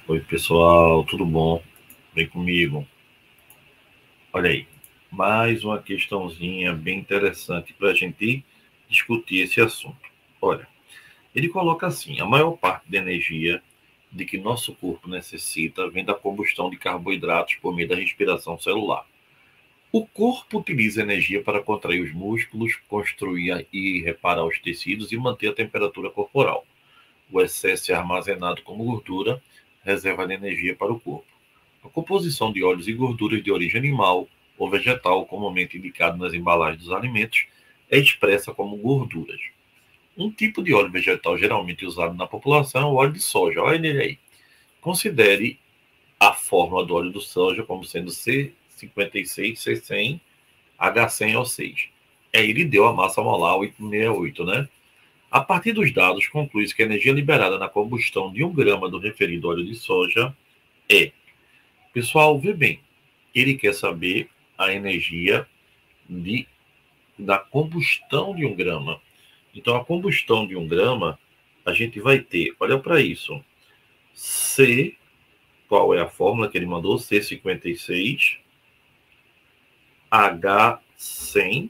Oi, pessoal, tudo bom? Vem comigo. Olha aí, mais uma questãozinha bem interessante para a gente discutir esse assunto. Olha, ele coloca assim: a maior parte da energia de que nosso corpo necessita vem da combustão de carboidratos por meio da respiração celular. O corpo utiliza energia para contrair os músculos, construir e reparar os tecidos e manter a temperatura corporal. O excesso é armazenado como gordura, reserva de energia para o corpo. A composição de óleos e gorduras de origem animal ou vegetal, comumente indicado nas embalagens dos alimentos, é expressa como gorduras. Um tipo de óleo vegetal geralmente usado na população é o óleo de soja. Olha ele aí. Considere a fórmula do óleo de soja como sendo C56, C100, H100O6. Ele deu a massa molar 868, né? A partir dos dados, conclui-se que a energia liberada na combustão de 1 grama do referido óleo de soja é. Pessoal, vê bem, ele quer saber a energia de, da combustão de 1 grama. Então, a combustão de 1 grama, a gente vai ter, olha para isso, C, qual é a fórmula que ele mandou? C56, H100,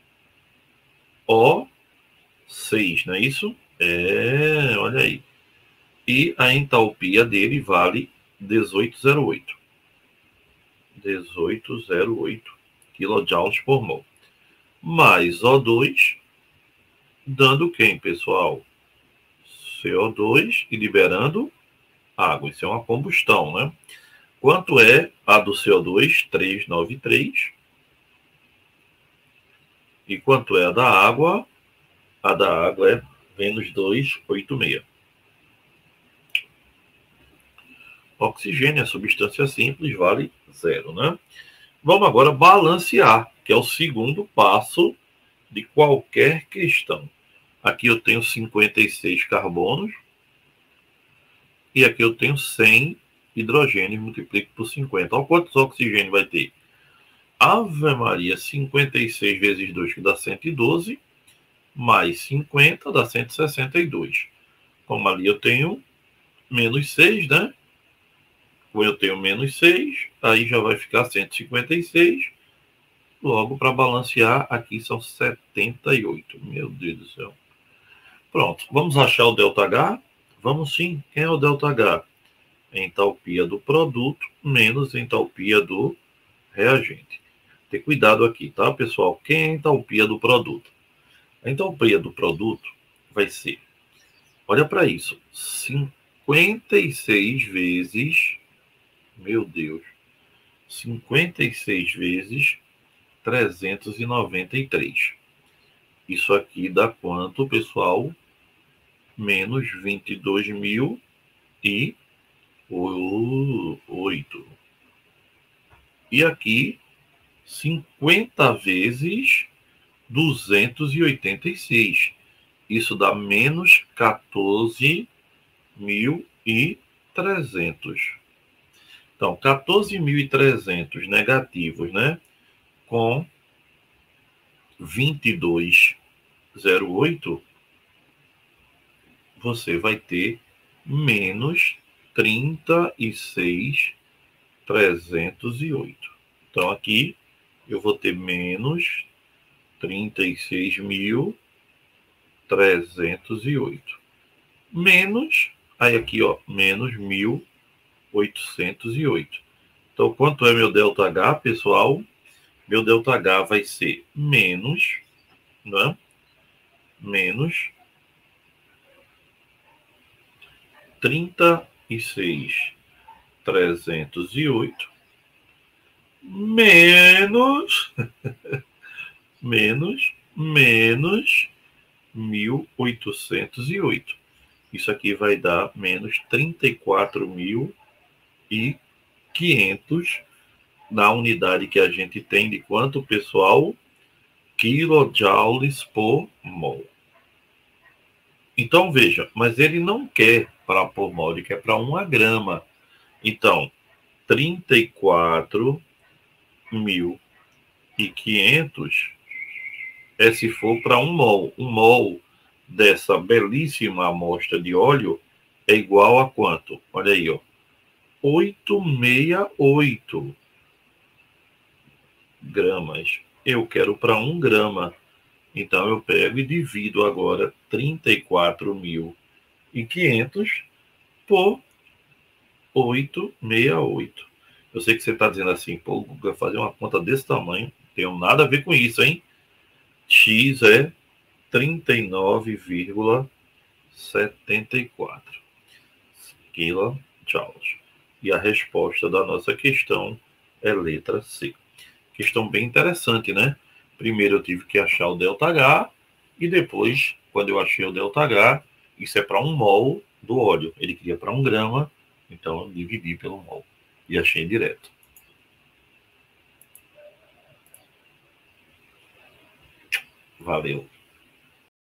O6, não é isso? Olha aí. E a entalpia dele vale 1808. 1808 kJ por mol. Mais O2, dando quem, pessoal? CO2 e liberando água. Isso é uma combustão, né? Quanto é a do CO2? 393. E quanto é a da água? A da água é menos 286. Oxigênio, a substância simples, vale 0, né? Vamos agora balancear, que é o segundo passo de qualquer questão. Aqui eu tenho 56 carbonos e aqui eu tenho 100 hidrogênios, multiplico por 50. Olha quantos oxigênios vai ter. Ave Maria, 56 vezes 2, que dá 112, mais 50 dá 162. Como ali eu tenho menos 6, né? Ou eu tenho menos 6, aí já vai ficar 156. Logo, para balancear, aqui são 78. Meu Deus do céu. Pronto, vamos achar o ΔH? Vamos sim. Quem é o ΔH? Entalpia do produto menos entalpia do reagente. Ter cuidado aqui, tá, pessoal? Quem é a entalpia do produto? A entalpia do produto vai ser, olha para isso, 56 vezes, meu Deus, 56 vezes 393. Isso aqui dá quanto, pessoal? Menos 22.008. E aqui, 50 vezes 286. Isso dá menos 14.300. Então, 14.300 negativos, né? Com 22,08, você vai ter menos 36.308. Então, aqui eu vou ter menos 36.308. Menos, aí aqui, ó, menos 1.808. Então, quanto é meu ΔH, pessoal? Meu ΔH vai ser menos, né? Menos 36.308 menos 1.808. Isso aqui vai dar menos 34.500 na unidade que a gente tem de quanto, pessoal? Kilojoules por mol. Então, veja, mas ele não quer para por mol, ele quer para 1 grama. Então, 34.500 é se for para 1 mol. 1 mol dessa belíssima amostra de óleo é igual a quanto? Olha aí, ó. 868 gramas. Eu quero para 1 grama. Então, eu pego e divido agora 34.500 por 868. Eu sei que você está dizendo assim, pô, Guga, fazer uma conta desse tamanho, não tem nada a ver com isso, hein? X é 39,74 quilojoules. E a resposta da nossa questão é letra C. Questão bem interessante, né? Primeiro eu tive que achar o ΔH e depois, quando eu achei o ΔH, isso é para 1 mol do óleo. Ele queria para 1 grama, então eu dividi pelo mol e achei direto. Valeu.